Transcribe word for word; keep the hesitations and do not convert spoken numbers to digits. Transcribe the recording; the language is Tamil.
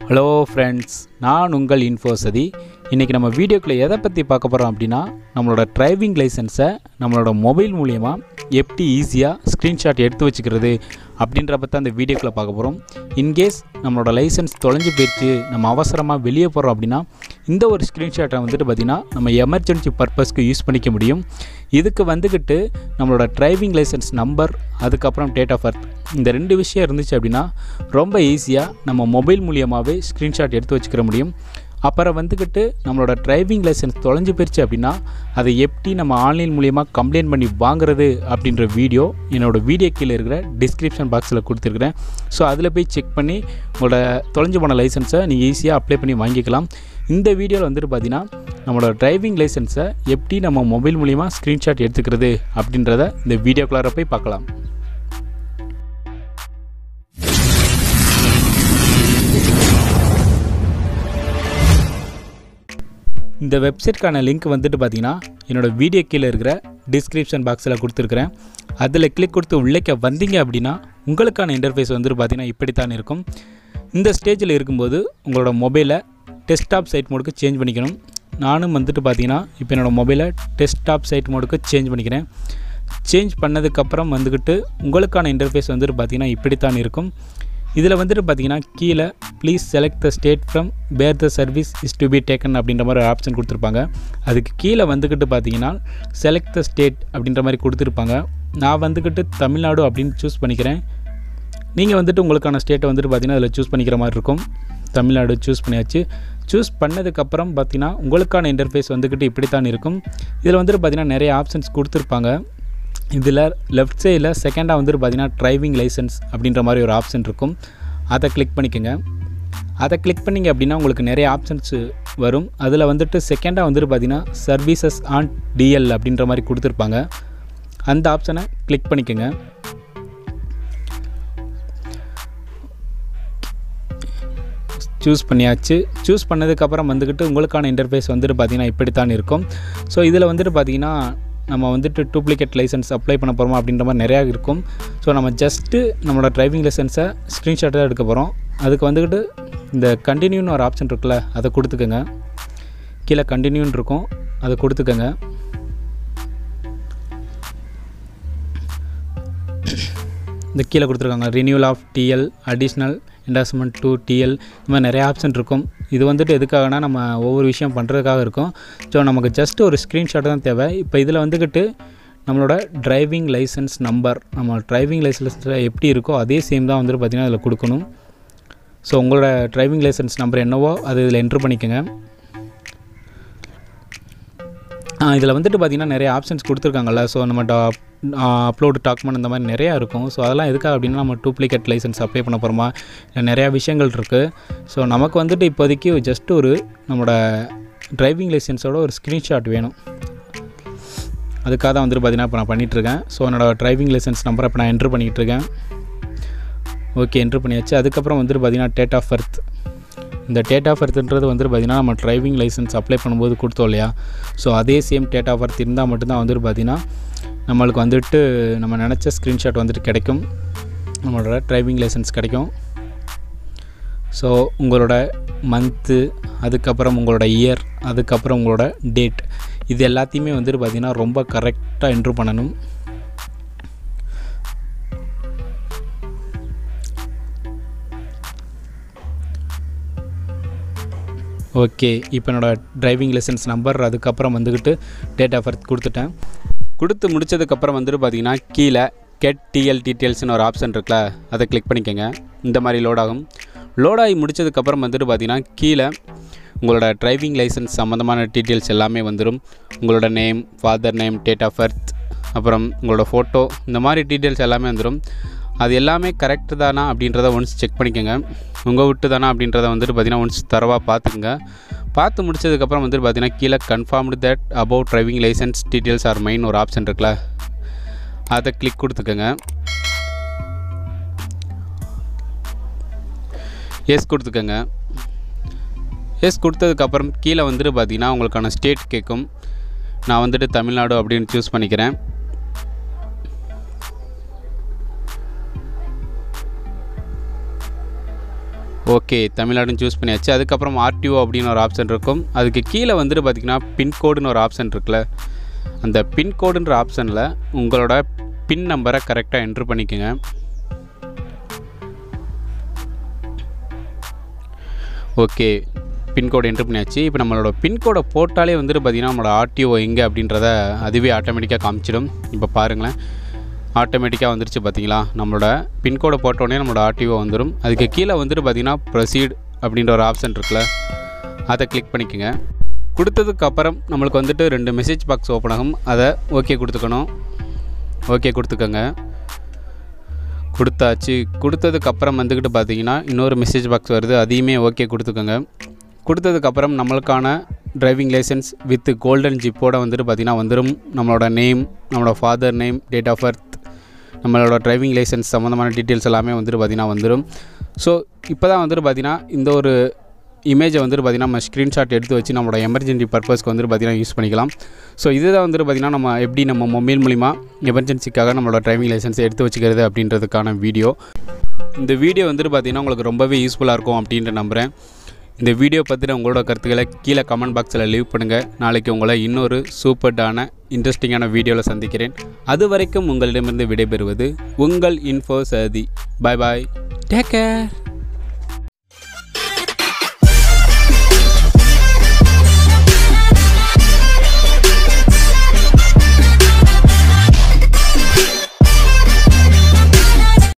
ஹலோ ஃப்ரெண்ட்ஸ், நான் உங்கள் இன்ஃபோசதி. இன்றைக்கி நம்ம வீடியோக்குள்ளே எதை பற்றி பார்க்க போகிறோம் அப்படின்னா, நம்மளோட டிரைவிங் லைசன்ஸை நம்மளோட மொபைல் மூலிமா எப்படி ஈஸியாக ஸ்க்ரீன்ஷாட் எடுத்து வச்சுக்கிறது அப்படின்ற பற்றி அந்த வீடியோக்குள்ளே பார்க்க போகிறோம். இன்கேஸ் நம்மளோட லைசன்ஸ் தொலைஞ்சு போயிடுச்சு, நம்ம அவசரமாக வெளியே போகிறோம் அப்படின்னா இந்த ஒரு ஸ்க்ரீன்ஷாட்டை வந்துட்டு பார்த்திங்கன்னா நம்ம எமர்ஜென்சி பர்பஸ்க்கு யூஸ் பண்ணிக்க முடியும். இதுக்கு வந்துக்கிட்டு நம்மளோட டிரைவிங் லைசன்ஸ் நம்பர், அதுக்கப்புறம் டேட் ஆஃப் பர்த், இந்த ரெண்டு விஷயம் இருந்துச்சு அப்படின்னா ரொம்ப ஈஸியாக நம்ம மொபைல் மூலியமாகவே ஸ்க்ரீன்ஷாட் எடுத்து வச்சுக்கிற முடியும். அப்புறம் வந்துக்கிட்டு நம்மளோட டிரைவிங் லைசன்ஸ் தொலைஞ்சு போயிடுச்சு அப்படின்னா அதை எப்படி நம்ம ஆன்லைன் மூலியமாக கம்ப்ளைண்ட் பண்ணி வாங்குறது அப்படின்ற வீடியோ என்னோடய வீடியோ கீழே இருக்கிற டிஸ்கிரிப்ஷன் பாக்ஸில் கொடுத்துருக்குறேன். ஸோ அதில் போய் செக் பண்ணி உங்களோட தொலைஞ்சு போன லைசன்ஸை நீங்கள் ஈஸியாக அப்ளை பண்ணி வாங்கிக்கலாம். இந்த வீடியோவில் வந்துட்டு பார்த்தீங்கன்னா நம்மளோட டிரைவிங் லைசன்ஸை எப்படி நம்ம மொபைல் மூலிமா ஸ்க்ரீன்ஷாட் எடுத்துக்கிறது அப்படின்றத இந்த வீடியோக்குள்ளார போய் பார்க்கலாம். இந்த வெப்சைட்க்கான லிங்க் வந்துட்டு பார்த்தீங்கன்னா என்னோடய வீடியோ கீழே இருக்கிற டிஸ்கிரிப்ஷன் பாக்ஸில் கொடுத்துருக்குறேன். அதில் கிளிக் கொடுத்து உள்ளேக்க வந்தீங்க அப்படின்னா உங்களுக்கான இன்டர்ஃபேஸ் வந்துட்டு பார்த்தீங்கன்னா இப்படித்தான் இருக்கும். இந்த ஸ்டேஜில் இருக்கும்போது உங்களோட மொபைலை டெஸ்க்டாப் சைட் மோடுக்கு சேஞ்ச் பண்ணிக்கணும். நானும் வந்துட்டு பார்த்தீங்கன்னா இப்போ என்னோடய மொபைலை டெஸ்க்டாப் சைட் மோடுக்கு சேஞ்ச் பண்ணிக்கிறேன். சேஞ்ச் பண்ணதுக்கப்புறம் வந்துக்கிட்டு உங்களுக்கான இன்டர்ஃபேஸ் வந்துட்டு பார்த்தீங்கன்னா இப்படித்தான் இருக்கும். இதில் வந்துட்டு பார்த்தீங்கன்னா கீழே please select the state from where the service is to be taken அப்படின்ற மாதிரி ஒரு ஆப்ஷன் கொடுத்துருப்பாங்க. அதுக்கு கீழே வந்துக்கிட்டு பார்த்தீங்கன்னா செலக்ட் த ஸ்டேட் அப்படின்ற மாதிரி கொடுத்துருப்பாங்க. நான் வந்துக்கிட்டு தமிழ்நாடு அப்படின்னு சூஸ் பண்ணிக்கிறேன். நீங்கள் வந்துட்டு உங்களுக்கான ஸ்டேட்டை வந்துட்டு பார்த்தீங்கன்னா அதில் சூஸ் பண்ணிக்கிற மாதிரி இருக்கும். தமிழ்நாடு சூஸ் பண்ணியாச்சு. சூஸ் பண்ணதுக்கப்புறம் பார்த்தீங்கன்னா உங்களுக்கான இன்டர்ஃபேஸ் வந்துக்கிட்டு இப்படித்தான் இருக்கும். இதில் வந்துட்டு பார்த்தீங்கன்னா நிறைய ஆப்ஷன்ஸ் கொடுத்துருப்பாங்க. இதில் லெஃப்ட் சைடில் செகண்டாக வந்துட்டு பார்த்தீங்கன்னா டிரைவிங் லைசன்ஸ் அப்படின்ற மாதிரி ஒரு ஆப்ஷன் இருக்கும். அதை கிளிக் பண்ணிக்கோங்க. அதை கிளிக் பண்ணிங்க அப்படின்னா உங்களுக்கு நிறைய ஆப்ஷன்ஸ் வரும். அதில் வந்துட்டு செகண்டாக வந்துட்டு பார்த்தீங்கன்னா சர்வீசஸ் ஆன் டிஎல் அப்படின்ற மாதிரி கொடுத்துருப்பாங்க. அந்த ஆப்ஷனை கிளிக் பண்ணிக்கோங்க. சூஸ் பண்ணியாச்சு. சூஸ் பண்ணதுக்கப்புறம் வந்துக்கிட்டு உங்களுக்கான இன்டர்ஃபேஸ் வந்துட்டு பார்த்திங்கன்னா இப்படித்தான் இருக்கும். ஸோ இதில் வந்துட்டு பார்த்திங்கன்னா நம்ம வந்துட்டு டூப்ளிகேட் லைசன்ஸ் அப்ளை பண்ண போகிறோமா அப்படின்ற மாதிரி நிறையா இருக்கும். ஸோ நம்ம ஜஸ்ட்டு நம்மளோட டிரைவிங் லைசன்ஸை ஸ்க்ரீன்ஷாட் தான் எடுக்க போகிறோம். அதுக்கு வந்துக்கிட்டு இந்த கண்டினியூன்னு ஒரு ஆப்ஷன் இருக்குல்ல, அதை கொடுத்துக்கோங்க. கீழே கண்டினியூன்னு இருக்கும், அதை கொடுத்துக்கோங்க. இந்த கீழே கொடுத்துருக்காங்க renewal of DL, additional endorsement to DL, இந்த மாதிரி நிறைய ஆப்ஷன் இருக்கும். இது வந்துட்டு எதுக்காகனா நம்ம ஒவ்வொரு விஷயம் பண்ணுறதுக்காக இருக்கும். ஸோ நமக்கு ஜஸ்ட் ஒரு ஸ்க்ரீன்ஷாட் தான் தேவை. இப்போ இதில் வந்துக்கிட்டு நம்மளோட டிரைவிங் லைசன்ஸ் நம்பர், நம்ம டிரைவிங் லைசன்ஸில் எப்படி இருக்கோ அதே சேம் தான் வந்துட்டு பார்த்திங்கன்னா அதில் கொடுக்கணும். ஸோ உங்களோட டிரைவிங் லைசன்ஸ் நம்பர் என்னவோ அது இதில் என்ட்ரு பண்ணிக்கோங்க. இதில் வந்துட்டு பார்த்திங்கன்னா நிறைய ஆப்ஷன்ஸ் கொடுத்துருக்காங்கல்ல. ஸோ நம்ம டா அப்லோடு டாக்குமெண்ட் இந்த மாதிரி நிறையா இருக்கும். ஸோ அதெல்லாம் எதுக்காக அப்படின்னா நம்ம டூப்ளிகேட் லைசன்ஸ் அப்ளை பண்ண போகிறோமா, இல்லை நிறையா விஷயங்கள் இருக்குது. ஸோ நமக்கு வந்துட்டு இப்போதைக்கு ஜஸ்ட் ஒரு நம்மளோட டிரைவிங் லைசன்ஸோட ஒரு ஸ்க்ரீன்ஷாட் வேணும். அதுக்காக தான் வந்துட்டு பார்த்திங்கன்னா இப்போ நான் பண்ணிகிட்ருக்கேன். ஸோ என்னோடய டிரைவிங் லைசன்ஸ் நம்பரை இப்போ நான் என்ட்ரு பண்ணிகிட்ருக்கேன். ஓகே, என்ட்ரு பண்ணியாச்சு. அதுக்கப்புறம் வந்துட்டு பார்த்திங்கன்னா டேட் ஆஃப் பர்த். இந்த டேட் ஆஃப் பர்த்ன்றது வந்துட்டு பார்த்திங்கன்னா நம்ம டிரைவிங் லைசன்ஸ் அப்ளை பண்ணும்போது கொடுத்தோம் இல்லையா. ஸோ அதே சேம் டேட் ஆஃப் பர்த் இருந்தால் மட்டும்தான் வந்துட்டு பார்த்திங்கன்னா நம்மளுக்கு வந்துட்டு நம்ம நினச்ச ஸ்க்ரீன்ஷாட் வந்துட்டு கிடைக்கும், நம்மளோட டிரைவிங் லைசன்ஸ் கிடைக்கும். ஸோ உங்களோட மந்த்து, அதுக்கப்புறம் உங்களோட இயர், அதுக்கப்புறம் உங்களோட டேட், இது எல்லாத்தையுமே வந்துட்டு பார்த்திங்கன்னா ரொம்ப கரெக்டாக என்ட்ரு பண்ணணும். ஓகே, இப்போ என்னோடய டிரைவிங் லைசன்ஸ் நம்பர், அதுக்கப்புறம் வந்துக்கிட்டு டேட் ஆஃப் பர்த் கொடுத்துட்டேன். கொடுத்து முடித்ததுக்கப்புறம் வந்துட்டு பார்த்திங்கன்னா கீழே கெட் டிஎல் டீட்டெயில்ஸ்னு ஒரு ஆப்ஷன் இருக்குல்ல, அதை கிளிக் பண்ணிக்கோங்க. இந்த மாதிரி லோட் ஆகும். லோடாகி முடித்ததுக்கப்புறம் வந்துட்டு பார்த்திங்கன்னா கீழே உங்களோட டிரைவிங் லைசன்ஸ் சம்மந்தமான டீட்டெயில்ஸ் எல்லாமே வந்துடும். உங்களோட name, father name, date of birth, அப்புறம் உங்களோட ஃபோட்டோ, இந்த மாதிரி டீட்டெயில்ஸ் எல்லாமே வந்துடும். அது எல்லாமே கரெக்டு தானா அப்படின்றத ஒன்ஸ் செக் பண்ணிக்கோங்க. உங்கள் விட்டு தானா அப்படின்றத வந்துட்டு பார்த்திங்கன்னா ஒன்ஸ் தரவாக பார்த்துக்குங்க. பார்த்து முடிச்சதுக்கப்புறம் வந்துட்டு பார்த்திங்கன்னா கீழே confirmed that about driving licence details are mine ஒரு ஆப்ஷன் இருக்குல்ல, அதை கிளிக் கொடுத்துக்கோங்க. எஸ் கொடுத்துக்கோங்க. எஸ் கொடுத்ததுக்கப்புறம் கீழே வந்துட்டு பார்த்திங்கன்னா உங்களுக்கான ஸ்டேட் கேட்கும். நான் வந்துட்டு தமிழ்நாடு அப்படின்னு சூஸ் பண்ணிக்கிறேன். ஓகே, தமிழ்நாடுன்னு சூஸ் பண்ணியாச்சு. அதுக்கப்புறம் ஆர்டிஓ அப்படின்னு ஒரு ஆப்ஷன் இருக்கும். அதுக்கு கீழே வந்துட்டு பார்த்திங்கன்னா பின்கோடுன்னு ஒரு ஆப்ஷன் இருக்குல்ல, அந்த பின்கோடுன்ற ஆப்ஷனில் உங்களோட பின் நம்பரை கரெக்டாக என்ட்ரு பண்ணிக்கோங்க. ஓகே, பின்கோடு என்ட்ரு பண்ணியாச்சு. இப்போ நம்மளோட பின்கோடை போட்டாலே வந்துட்டு பார்த்திங்கன்னா நம்மளோட ஆர்டிஓ எங்கே அப்படின்றத அதுவே ஆட்டோமேட்டிக்காக காமிச்சிடும். இப்போ பாருங்களேன், ஆட்டோமேட்டிக்காக வந்துருச்சு பார்த்தீங்களா. நம்மளோட பின்கோடை போட்டோடனே நம்மளோட ஆர்டிஓ வந்துடும். அதுக்கு கீழே வந்துட்டு பார்த்திங்கன்னா ப்ரொசீட் அப்படின்ற ஒரு ஆப்ஷன் இருக்குல்ல, அதை கிளிக் பண்ணிக்கோங்க. கொடுத்ததுக்கப்புறம் நம்மளுக்கு வந்துட்டு ரெண்டு மெசேஜ் பாக்ஸ் ஓப்பன் ஆகும். அதை ஓகே கொடுத்துக்கணும். ஓகே கொடுத்துக்கோங்க. கொடுத்தாச்சு. கொடுத்ததுக்கப்புறம் வந்துக்கிட்டு பார்த்தீங்கன்னா இன்னொரு மெசேஜ் பாக்ஸ் வருது, அதையுமே ஓகே கொடுத்துக்கோங்க. கொடுத்ததுக்கப்புறம் நம்மளுக்கான டிரைவிங் லைசன்ஸ் வித் கோல்டன் ஜிப்போட வந்துட்டு பார்த்திங்கன்னா வந்துடும். நம்மளோட நேம், நம்மளோட father name, date of birth, நம்மளோட டிரைவிங் லைசன்ஸ் சம்மந்தமான டீட்டெயில்ஸ் எல்லாமே வந்துட்டு பார்த்திங்கன்னா வந்துடும். ஸோ இப்போ தான் வந்துட்டு பார்த்திங்கன்னா இந்த ஒரு இமேஜை வந்துட்டு பார்த்திங்கன்னா நம்ம ஸ்க்ரீன்ஷாட் எடுத்து வச்சு நம்மளோட எமர்ஜென்சி பர்பஸ்க்கு வந்துட்டு பார்த்திங்கன்னா யூஸ் பண்ணிக்கலாம். ஸோ இதுதான் வந்துட்டு பார்த்திங்கன்னா நம்ம எப்படி நம்ம மொபைல் மூலிமா எமர்ஜென்சிக்காக நம்மளோட டிரைவிங் லைசன்ஸை எடுத்து வச்சுக்கிறது அப்படின்றதுக்கான வீடியோ. இந்த வீடியோ வந்துட்டு பார்த்திங்கன்னா உங்களுக்கு ரொம்பவே யூஸ்ஃபுல்லாக இருக்கும் அப்படின்ட்டு நம்புகிறேன். இந்த வீடியோ பற்றின உங்களோட கருத்துக்களை கீழே கமெண்ட் பாக்ஸில் லீவ் பண்ணுங்கள். நாளைக்கு உங்களை இன்னொரு சூப்பர்டான இன்ட்ரெஸ்டிங்கான வீடியோவில் சந்திக்கிறேன். அது வரைக்கும் உங்களிடமிருந்து விடைபெறுவது உங்கள் info Sathi. Bye bye, take care.